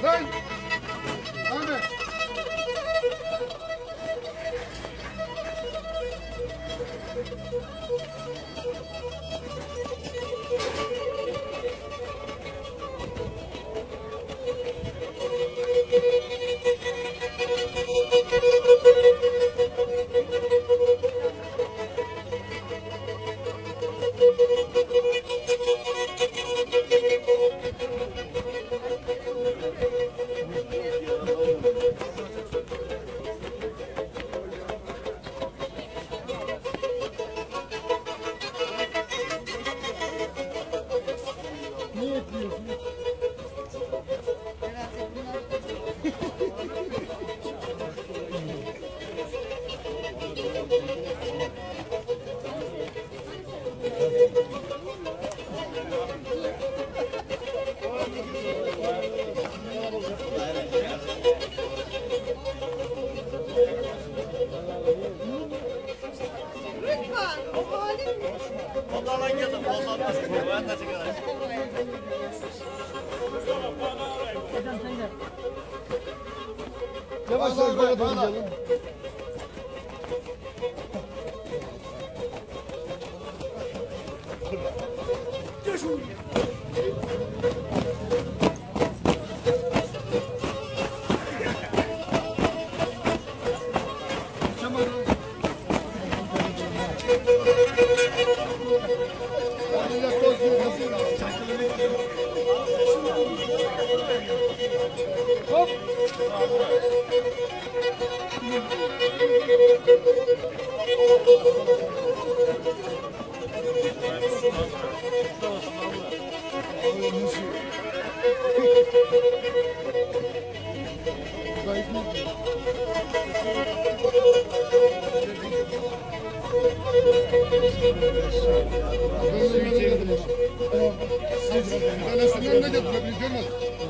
Lan! Ahmet! Yavaş yavaş bana doğru gelin. Hop! Tanesinden ne getirebileceğiniz?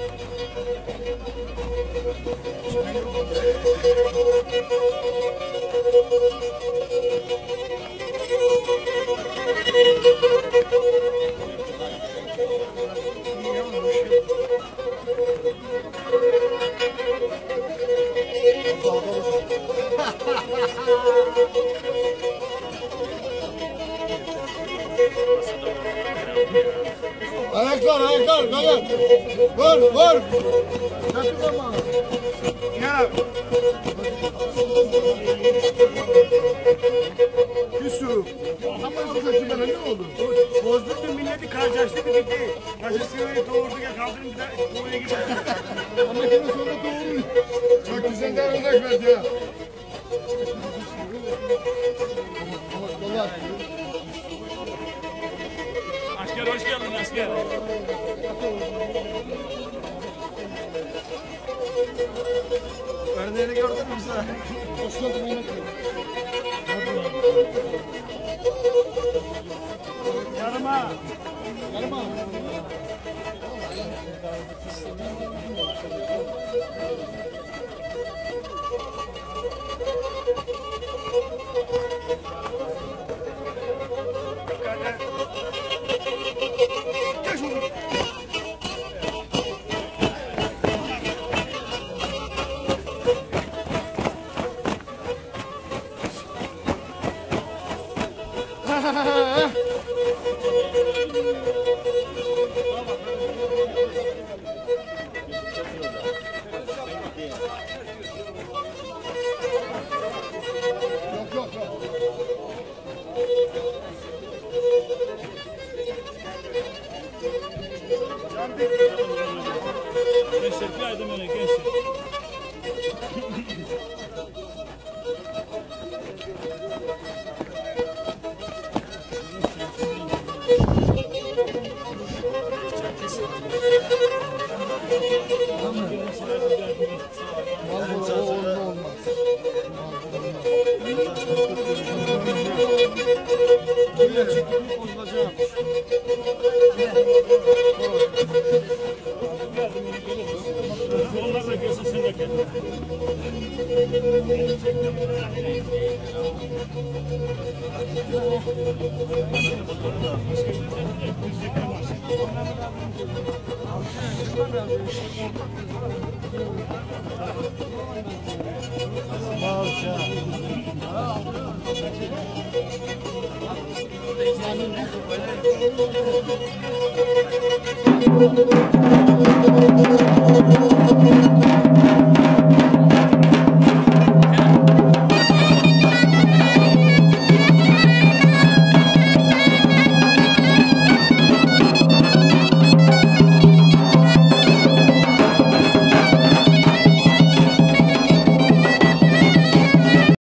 Ayaklar, ayaklar, dayan. Vur, vur. Kapı zamanı. Gel. Yusuf. Ama kızı bana ne oldu? Bozduk da milleti karşılaştık bitti. Başı sığırı doğurduk ya kaldırın bir daha doğuya gidelim. Ama yine sonra doğru. Çok güzel de örnek verdi ya. Asker hoş geldin asker. Örneğini gördün mü sen? Hoş geldin yine. Yarıma. Yarıma. Gençler bir aydım öyle gençler. Onlar da gelsin sen de gel. Maşallah.